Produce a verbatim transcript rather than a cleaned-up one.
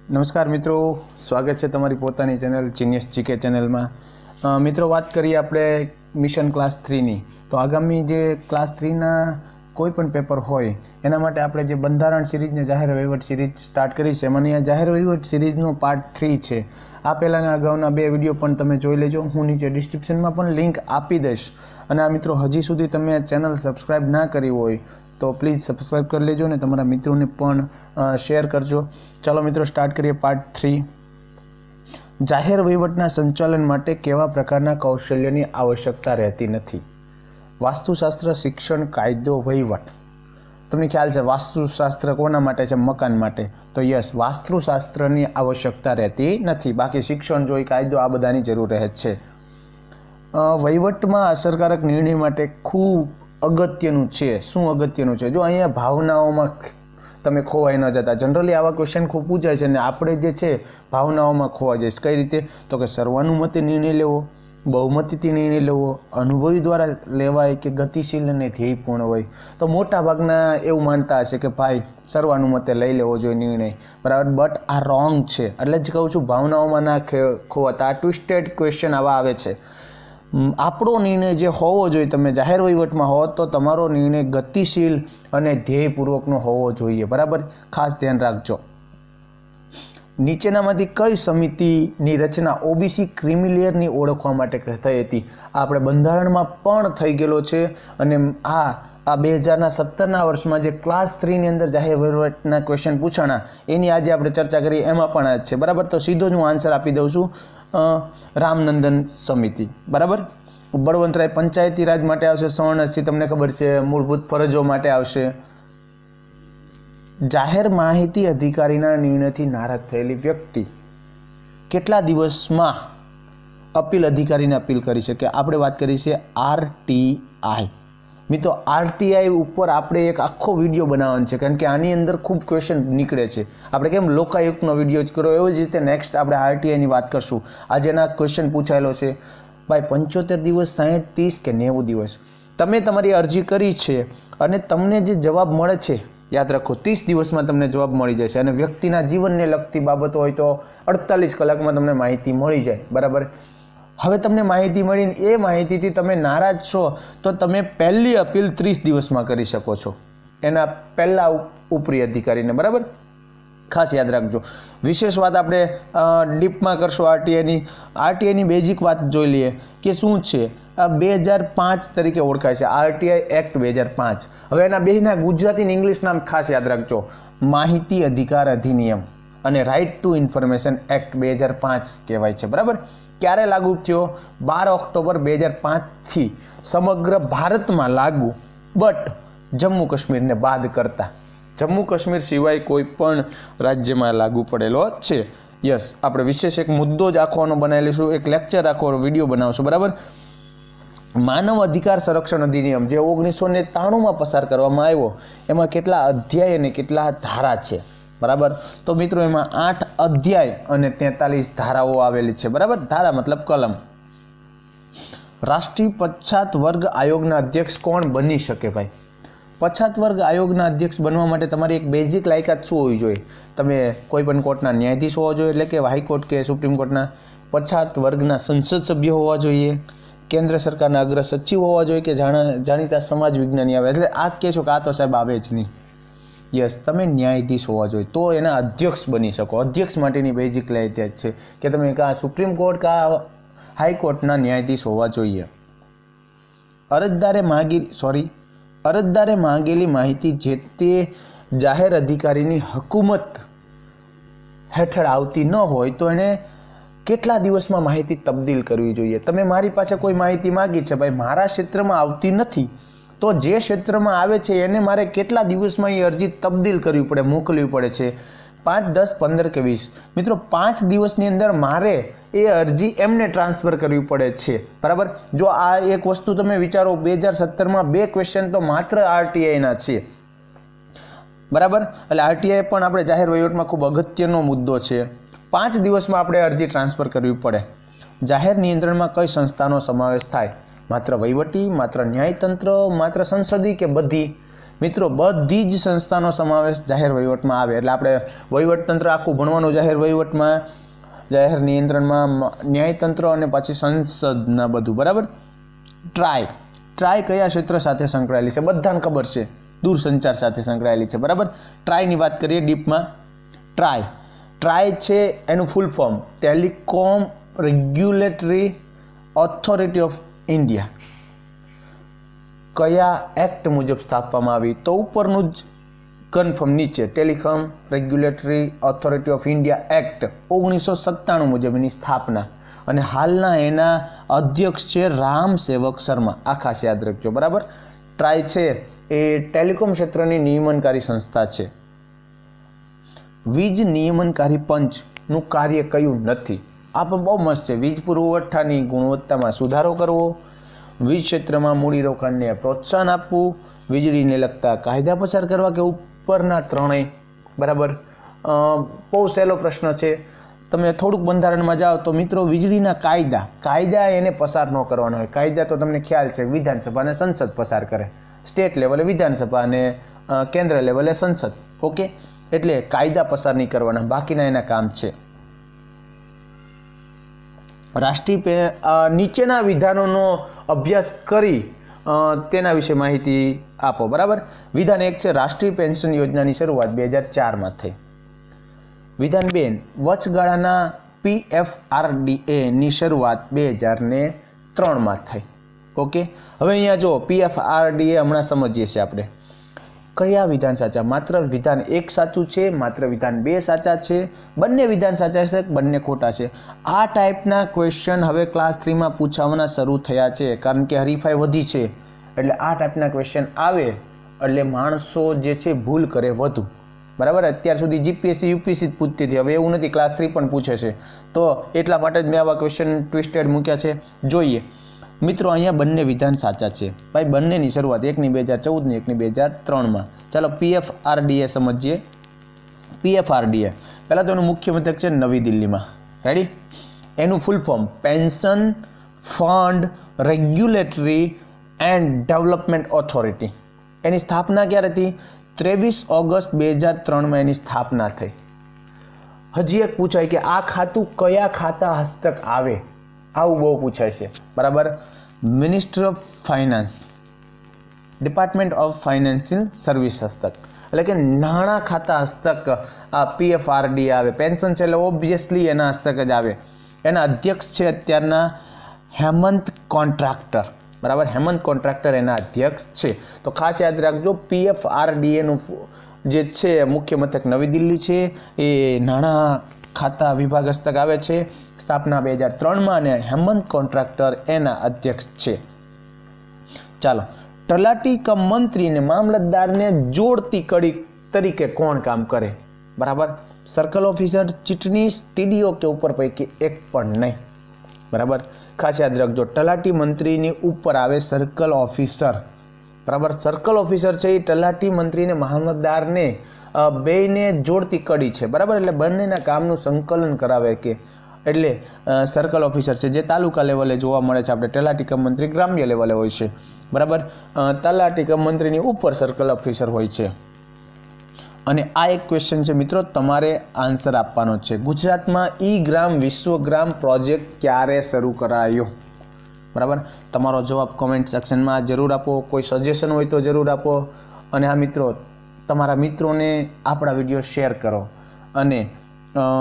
નમસ્કાર મિત્રો, સ્વાગત છે તમારી પોતાની ચેનલ જીનિયસ જીકે ચેનલમાં। મિત્રો વાત કરીએ આપણે મિશન ક્લાસ થ્રીની। તો આગામી જે ક્લાસ થ્રીના કોઈ પણ પેપર હોય એના માટે આપણે જે બંધારણ સિરીઝને જાહેર વહીવટ સિરીઝ સ્ટાર્ટ કરી છે, મને આ જાહેર વહીવટ સિરીઝનો પાર્ટ થ્રી છે। આ પહેલાંના અગાઉના બે વિડીયો પણ તમે જોઈ લેજો, હું નીચે ડિસ્ક્રિપ્શનમાં પણ લિંક આપી દઈશ। અને આ મિત્રો હજી સુધી તમે આ ચેનલ સબસ્ક્રાઈબ ના કરી હોય તો પ્લીઝ સબસ્ક્રાઈબ કરી લેજો અને તમારા મિત્રોને પણ શેર કરજો। ચાલો મિત્રો સ્ટાર્ટ કરીએ પાર્ટ થ્રી। જાહેર વહીવટના સંચાલન માટે કેવા પ્રકારના કૌશલ્યની આવશ્યકતા રહેતી નથી? વાસ્તુશાસ્ત્ર, શિક્ષણ, કાયદો, વહીવટ। તમને ખ્યાલ છે વાસ્તુશાસ્ત્ર કોના માટે છે? મકાન માટે। તો યસ, વાસ્તુશાસ્ત્રની આવશ્યકતા રહેતી નથી, બાકી શિક્ષણ જોઈ, કાયદો, આ બધાની જરૂર રહે છે। વહીવટમાં અસરકારક નિર્ણય માટે ખૂબ અગત્યનું છે। શું અગત્યનું છે? જો અહીંયા ભાવનાઓમાં તમે ખોવાઈ ન જતા। જનરલી આવા ક્વેશ્ચન ખૂબ પૂછાય છે અને આપણે જે છે ભાવનાઓમાં ખોવા જઈશ। કઈ રીતે? તો કે સર્વાનુમતે નિર્ણય લેવો, બહુમતીથી નિર્ણય લેવો, અનુભવી દ્વારા લેવાય કે ગતિશીલ અને ધ્યેયપૂર્ણ હોય। તો મોટા ભાગના એવું માનતા હશે કે ભાઈ સર્વાનુમતે લઈ લેવો જોઈએ નિર્ણય, બરાબર, બટ આ રોંગ છે। એટલે જ કહું છું ભાવનાઓમાં ના ખોવાતા। આ ટ્વિસ્ટેડ ક્વેશ્ચન આવા આવે છે। આપણો નિર્ણય જે હોવો જોઈએ, તમે જાહેર વહીવટમાં હો તો તમારો નિર્ણય ગતિશીલ અને ધ્યેયપૂર્વકનો હોવો જોઈએ, બરાબર, ખાસ ધ્યાન રાખજો। નીચેનામાંથી કઈ સમિતિની રચના ઓબીસી ક્રિમિલિયરની ઓળખવા માટે થઈ હતી? આપણે બંધારણમાં પણ થઈ ગયેલો છે અને આ આ બે હજારના સત્તરના વર્ષમાં જે ક્લાસ થ્રીની અંદર જાહેર વહીવટના ક્વેશ્ચન પૂછાણા એની આજે આપણે ચર્ચા કરી, એમાં પણ આ જ છે, બરાબર। તો સીધો જ હું આન્સર આપી દઉં છું, રામનંદન સમિતિ, બરાબર। બળવંતરાય પંચાયતી રાજ માટે આવશે। સવર્ણસિંહ તમને ખબર છે મૂળભૂત ફરજો માટે આવશે। જાહેર માહિતી અધિકારીના નિર્ણયથી નારાજ થયેલી વ્યક્તિ કેટલા દિવસમાં અપીલ અધિકારીને અપીલ કરી શકે? આપણે વાત કરી છે આરટીઆઈ। મિત્રો આરટીઆઈ ઉપર આપણે એક આખો વિડીયો બનાવવાનો છે, કારણ કે આની અંદર ખૂબ ક્વેશ્ચન નીકળે છે। આપણે કેમ લોકાયુક્તનો વિડીયો જ કર્યો, એવી જ રીતે નેક્સ્ટ આપણે આરટીઆઈની વાત કરશું। આજે એના ક્વેશ્ચન પૂછાયેલો છે ભાઈ, પંચોતેર દિવસ, સાહીઠ, ત્રીસ કે નેવું દિવસ? તમે તમારી અરજી કરી છે અને તમને જે જવાબ મળે છે, યાદ રાખો ત્રીસ દિવસમાં તમને જવાબ મળી જશે અને વ્યક્તિના જીવનને લગતી બાબતો હોય તો અડતાલીસ કલાકમાં તમને માહિતી મળી જાય, બરાબર। હવે તમને માહિતી મળીને એ માહિતીથી તમે નારાજ છો તો તમે પહેલી અપીલ ત્રીસ દિવસમાં કરી શકો છો, એના પહેલા ઉપરી અધિકારીને, બરાબર, ખાસ યાદ રાખજો। વિશેષ વાત આપણે ડીપમાં કરશો આરટીઆઈની। આરટીઆઈની બેઝિક વાત જોઈ લઈએ કે શું છે। આ બે હજાર પાંચ તરીકે ઓળખાય છે, આરટીઆઈ એક્ટ બે હજાર પાંચ। હવે એના બેના ગુજરાતી અને ઇંગ્લિશ નામ ખાસ યાદ રાખજો, માહિતી અધિકાર અધિનિયમ અને રાઇટ ટુ ઇન્ફોર્મેશન એક્ટ બે હજાર પાંચ કહેવાય છે, બરાબર। ક્યારે લાગુ થયો? બાર ઓક્ટોબર બે હજાર પાંચથી સમગ્ર ભારતમાં લાગુ, બટ જમ્મુ કાશ્મીરને બાદ કરતા જમ્મુ કાશ્મીર સિવાય કોઈ પણ રાજ્યમાં લાગુ પડેલો છે। યસ, આપણે વિશેષ એક મુદ્દો જ આખોનો બનાવી લઈશું, એક લેક્ચર આખો વિડીયો બનાવશું, બરાબર। માનવ અધિકાર સંરક્ષણ અધિનિયમ જે ઓગણીસો ને ત્રાણુંમાં પસાર કરવામાં આવ્યો, એમાં કેટલા અધ્યાય અને કેટલા ધારા છે, બરાબર? તો મિત્રો એમાં આઠ અધ્યાય અને તેતાલીસ ધારાઓ આવેલી છે, બરાબર। ધારા મતલબ કલમ। રાષ્ટ્રીય પછાત વર્ગ આયોગના અધ્યક્ષ કોણ બની શકે? ભાઈ, પછાત વર્ગ આયોગના અધ્યક્ષ બનવા માટે તમારી એક બેઝિક લાયકાત શું હોવી જોઈએ? તમે કોઈ પણ કોર્ટના ન્યાયાધીશ હોવા જોઈએ, એટલે કે હાઈકોર્ટ કે સુપ્રીમ કોર્ટના, પછાત વર્ગના સંસદ સભ્ય હોવા જોઈએ, કેન્દ્ર સરકારના અગ્ર સચિવ હોવા જોઈએ કે જાણીતા સમાજ વિજ્ઞાની આવે, એટલે આ જ કહેશો કે આ તો સાહેબ આવે જ નહીં। યસ, તમે ન્યાયાધીશ હોવા જોઈએ તો એના અધ્યક્ષ બની શકો। અધ્યક્ષ માટેની બેઝિક લાયકાત છે કે તમે કાં સુપ્રીમ કોર્ટ કાં હાઈકોર્ટના ન્યાયાધીશ હોવા જોઈએ। અરજદારે માગી સોરી અરજદારે માંગેલી માહિતી જે તે જાહેર અધિકારીની હુકુમત હેઠળ આવતી ન હોય તો એને કેટલા દિવસમાં માહિતી તબદીલ કરવી જોઈએ? તમે મારી પાસે કોઈ માહિતી માગી છે, ભાઈ મારા ક્ષેત્રમાં આવતી નથી, તો જે ક્ષેત્રમાં આવે છે એને મારે કેટલા દિવસમાં એ અરજી તબદીલ કરવી પડે, મોકલવી પડે છે? પાંચ, દસ, પંદર કે વીસ? મિત્રો પાંચ દિવસની અંદર મારે એ અરજી એમને ટ્રાન્સફર કરવી પડે છે, બરાબર। જો આ એક વસ્તુ તમે વિચારો, બે હજાર સત્તરમાં બે ક્વેશ્ચન તો માત્ર આરટીઆઈના છે, બરાબર। એટલે આરટીઆઈ પણ આપણે જાહેર વહીવટમાં ખૂબ અગત્યનો મુદ્દો છે। પાંચ દિવસમાં આપણે અરજી ટ્રાન્સફર કરવી પડે। જાહેર નિયંત્રણમાં કઈ સંસ્થાનો સમાવેશ થાય? માત્ર વહીવટી, માત્ર ન્યાયતંત્ર, માત્ર સંસદીય કે બધી? મિત્રો બધી જ સંસ્થાનો સમાવેશ જાહેર વહીવટમાં આવે એટલે આપણે વહીવટતંત્ર આખું ભણવાનું જાહેર વહીવટમાં, જાહેર નિયંત્રણમાં, ન્યાયતંત્ર અને પછી સંસદના બધું, બરાબર. ટ્રાય ટ્રાય કયા ક્ષેત્ર સાથે સંકળાયેલી છે? બધાને ખબર છે, દૂરસંચાર સાથે સંકળાયેલી છે, બરાબર. ટ્રાયની વાત કરીએ ડીપમાં. ટ્રાય ટ્રાય છે એનું full form telecom regulatory authority of India. કયા એક્ટ મુજબ સ્થાપવામાં આવી? તો ઉપરનું જ કન્ફર્મ, નીચે telecom regulatory authority of India act ઓગણીસો સત્તાણું મુજબ એની સ્થાપના. અને હાલના એના અધ્યક્ષ છે રામ સેવક શર્મા. આ ખાસ યાદ રાખજો, બરાબર. ટ્રાય છે એ ટેલિકોમ ક્ષેત્રની નિયમનકારી સંસ્થા છે. વીજ નિયમનકારી પંચનું કાર્ય કયું નથી? આ પણ બહુ મસ્ત છે. વીજ પુરવઠાની ગુણવત્તામાં સુધારો કરવો, વીજ ક્ષેત્રમાં મૂડીરોકાણને પ્રોત્સાહન આપવું, વીજળીને લગતા કાયદા પસાર કરવા કે ઉપરના ત્રણેય, બરાબર. બહુ સહેલો પ્રશ્ન છે. તમે થોડુંક બંધારણમાં જાઓ તો મિત્રો વીજળીના કાયદા કાયદા એને પસાર ન કરવાના હોય. કાયદા તો તમને ખ્યાલ છે વિધાનસભા અને સંસદ પસાર કરે, સ્ટેટ લેવલે વિધાનસભા અને કેન્દ્ર લેવલે સંસદ. ઓકે, એટલે કાયદા પસાર નહીં કરવાના, બાકીના એના કામ છે. રાષ્ટ્રીય નીચેના વિધાનોનો અભ્યાસ કરી તેના વિશે માહિતી આપો, બરાબર. વિધાન એક છે રાષ્ટ્રીય પેન્શન યોજનાની શરૂઆત બે હજાર ચારમાં થઈ. વિધાન બે, વચગાળાના પી એફ આર ડી એની શરૂઆત બે હજાર ને ત્રણમાં થઈ. ઓકે, હવે અહીંયા જો પી એફ આર ડી એ હમણાં સમજીએ છીએ આપણે. કયા વિધાન સાચા? માત્ર વિધાન એક સાચું છે, માત્ર વિધાન બે સાચા છે, બંને વિધાન સાચા છે, બંને ખોટા છે. આ ટાઈપના ક્વેશ્ચન હવે ક્લાસ થ્રીમાં પૂછાવાના શરૂ થયા છે, કારણ કે હરીફાઈ વધી છે. એટલે આ ટાઈપના ક્વેશ્ચન આવે એટલે માણસો જે છે ભૂલ કરે વધુ, બરાબર. અત્યાર સુધી જીપીએસસી યુપીએસસી જ પૂછતી હતી, હવે એવું નથી, ક્લાસ થ્રી પણ પૂછે છે. તો એટલા માટે જ મેં આવા ક્વેશ્ચન ટ્વિસ્ટેડ મૂક્યા છે. જોઈએ મિત્રો, અહીંયા બંને વિધાન સાચા છે ભાઈ. બંનેની શરૂઆત એકની બે હજાર ચૌદની એકની બે હજાર ત્રણમાં. ચાલો પીએફ આરડીએ સમજીએ. પીએફ આરડીએ પહેલાં તો એનું મુખ્ય મથક છે નવી દિલ્હીમાં. રેડી? એનું full form pension fund regulatory and development authority. એની સ્થાપના ક્યારે હતી? ત્રેવીસ ઓગસ્ટ બે હજાર ત્રણમાં એની સ્થાપના થઈ. હજી એક પૂછાય કે આ ખાતું કયા ખાતા હસ્તક આવે? આવું બહુ પૂછાય છે, બરાબર. Minister of finance, department of financial service હસ્તક, એટલે કે નાણાં ખાતા હસ્તક આ પીએફ આરડી આવે. પેન્શન છે એટલે ઓબ્વિયસલી એના હસ્તક જ આવે. એના અધ્યક્ષ છે અત્યારના હેમંત કોન્ટ્રાક્ટર, બરાબર. હેમંત કોન્ટ્રાક્ટર એના અધ્યક્ષ છે. તો ખાસ યાદ રાખજો, પીએફ આરડીએનું જે છે મુખ્ય મથક નવી દિલ્હી છે. એ નાણાં ખાતા વિભાગ હસ્તક આવે છે. સ્થાપના બે હજાર ત્રણમાં અને હેમંત કોન્ટ્રાક્ટર એના અધ્યક્ષ છે. ચાલો, તલાટી કમ મંત્રીને મામલતદારને જોડતી કડી તરીકે કોણ કામ કરે? બરાબર. સર્કલ ઓફિસર, ચીટનીસ, ટીડીઓ કે ઉપર પૈકી એક પણ નહીં, બરાબર. ખાસ યાદ રાખજો, તલાટી મંત્રીની ઉપર આવે સર્કલ ઓફિસર, બરાબર. સર્કલ ઓફિસર છે એ તલાટી મંત્રીને મામલતદારને બેયને જોડતી કડી છે, બરાબર. એટલે બંનેના કામનું સંકલન કરાવે કે એટલે સર્કલ ઓફિસર છે, જે તાલુકા લેવલે જોવા મળે છે. આપણે તલાટી કમ મંત્રી ગ્રામ્ય લેવલે હોય છે, બરાબર. તલાટી કમ મંત્રીની ઉપર સર્કલ ઓફિસર હોય છે. અને આ એક ક્વેશ્ચન છે મિત્રો, તમારે આન્સર આપવાનો છે. ગુજરાતમાં ઈ ગ્રામ વિશ્વગ્રામ પ્રોજેક્ટ ક્યારે શરૂ કરાયો? બરાબર. તમારો જવાબ કોમેન્ટ સેક્શનમાં જરૂર આપો. કોઈ સજેશન હોય તો જરૂર આપો. અને આ મિત્રો, તમારા મિત્રોને આપણા વિડીયો શેર કરો. અને